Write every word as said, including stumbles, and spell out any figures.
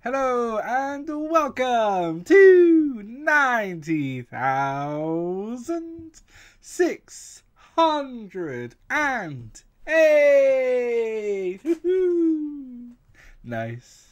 Hello and welcome to ninety thousand six hundred eight. Nice.